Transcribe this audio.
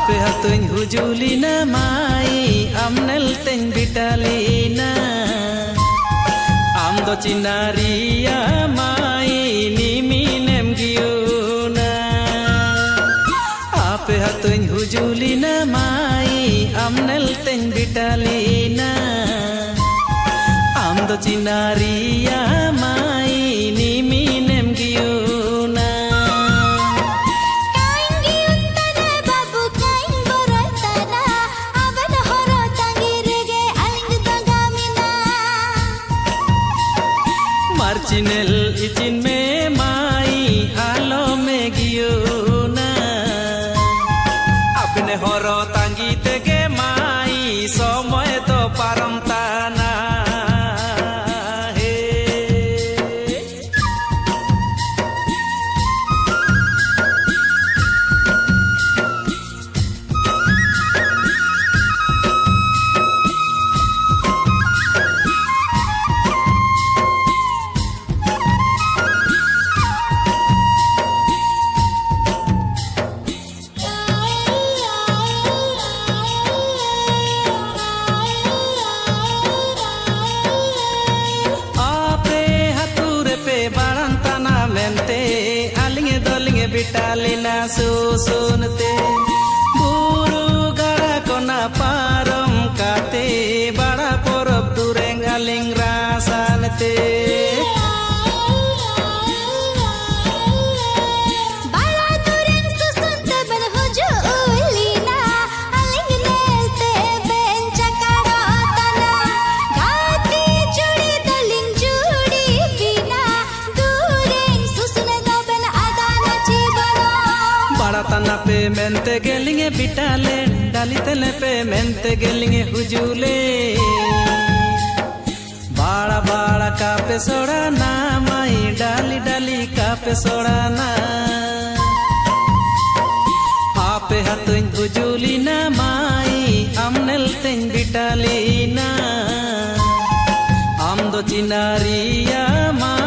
Ape hatuñ hujulina mai amnel teng vitalina am do cinaria mai ni minem giuna Ape hatuñ hujulina mai amnel teng vitalina am do cinaria mai ni minem giuna Marcinel izin me mai alo me giuna apne horo tangi tege mai somoy to param tana Vitalina susunte buru gara kona param kate bada porab dureng aling rasanate bada dureng susunte ben hujulina aling nelte ben chakarotana gati judi daling judi bina dureng susune do ben adana Tana pe mente gelinge bitale dali tele pe mente gelinge hujule bada bada ka pe sorana mai dali dali ka pe sorana ape hatuñ hujulina mai amnel teng vitalina am do cinaria mai